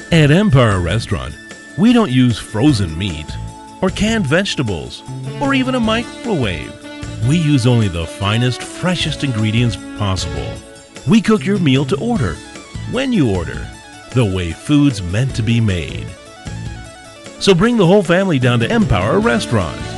At Mpower Restaurant, we don't use frozen meat or canned vegetables or even a microwave. We use only the finest, freshest ingredients possible. We cook your meal to order, when you order, the way food's meant to be made. So bring the whole family down to Mpower Restaurant.